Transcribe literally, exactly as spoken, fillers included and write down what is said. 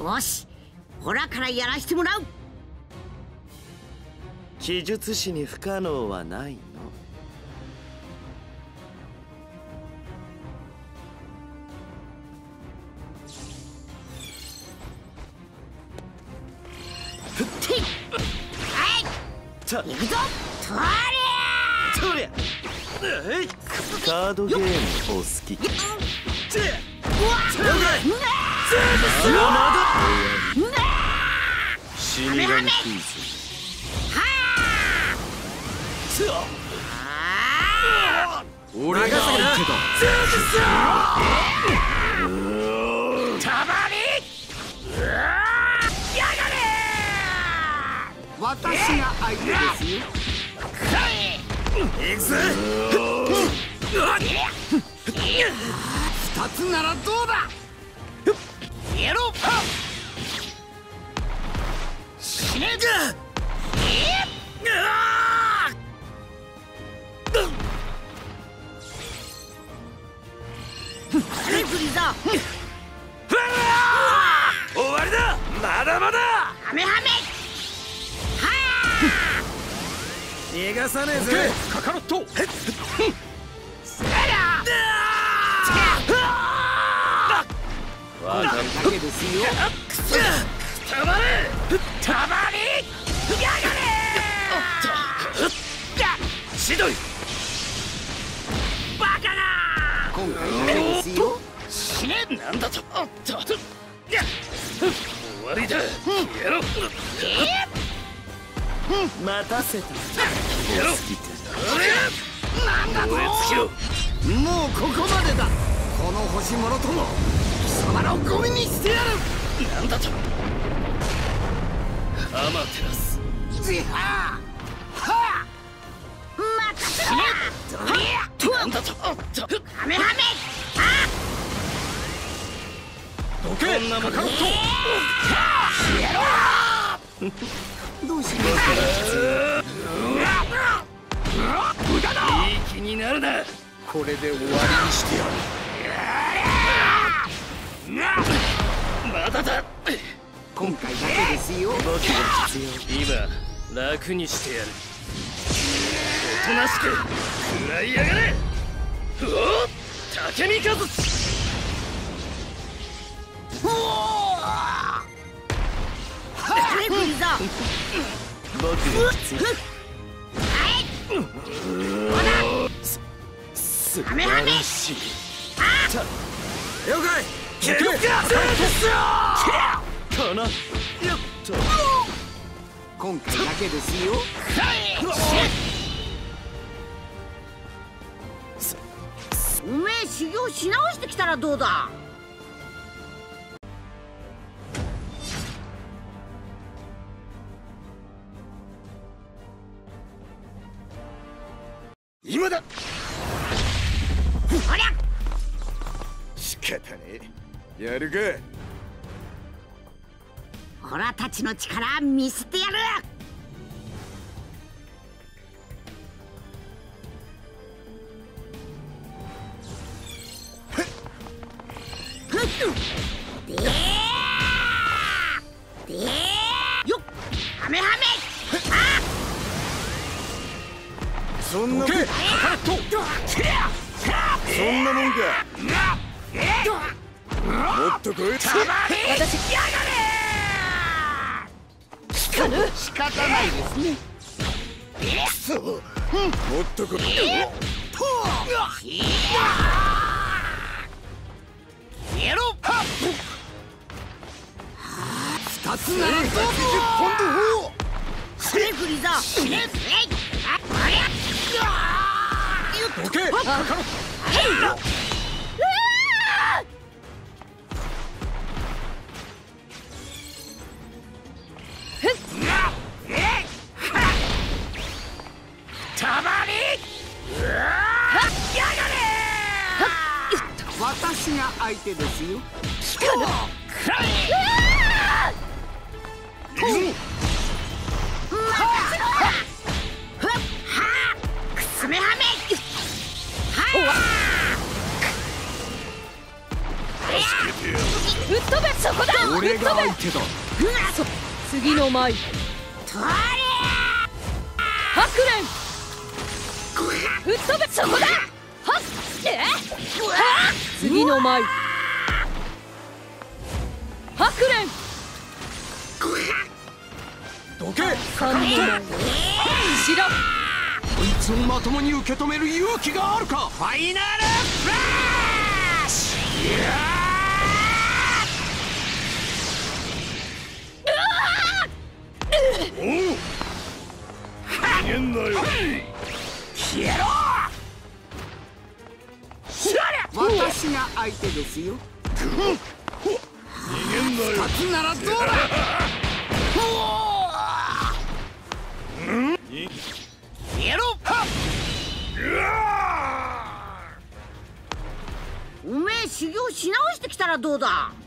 よし、ほらからやらしてもらう。 奇術師に不可能はないの。 行くぞ。とりゃとりゃカードゲームお好き。死神クイズ。俺が相手だ。 たまりやがれ。 私が相手ですよ。 行くぜ。二つならどうだ。やろう。死ねじゃ。レフリーだ。 終わりだ。まだまだ。 ハメハメ。 逃がさねえぜ。カカロット。 せや。 わかるだけですよ。 たまれ。たまり。やがれ。 しどい。 バカな。 今回だけですよ。 死ね。 なんだと。おっと。終わりだ。やろう。待たせた。 やろう。なんだと。 もうここまでだ。この星もろとも貴様らをゴミにしてやる。 なんだと。アマテラス。 ジハーはまた死ね。 なんだと。おっと。 ハメハメ。 どけ。こんなもん。カカロット。 やろう。 どうしますか。 いい気になるな。 これで終わりにしてやる。 まだだ。 今回だけですよ。 僕が必要。今楽にしてやる。おとなしく食らいやがれ。おっ、竹見和志。 レフリーだ。 僕が必要。すばらしい。 了解。 ケルガかな。やっと。 今回だけですよ。 おめえ修行し直してきたらどうだ。 今だ。 ありゃ。 仕方ねえ。やるか。 オラたちの力見せてやる。でーでーよっ。ハメハメ。 そんなもんか。そんなもんか。もっとこい。 私やがれ。 仕方ないですね。くそ。もっとこい。 やろう。 二つならじゅっポンド砲。 レフリーだ。死ね。ありゃ。 どけ。 たまり。やがれ。 私が相手ですよ。 くすめはめ。 俺が相手けど。 次の舞。 とれハクレン。吹っ飛べ。そこだ。はっえはっ次の舞。ハクレン。 どけ。 三の舞。しろ。 こいつをまともに受け止める勇気があるか。ファイナルフラッシュ。 おう逃げんなよ。 消えろ。私が相手ですよ。 逃げんなよ。 二つならどうだ。消えろ。 おめえ修行し直してきたらどうだ。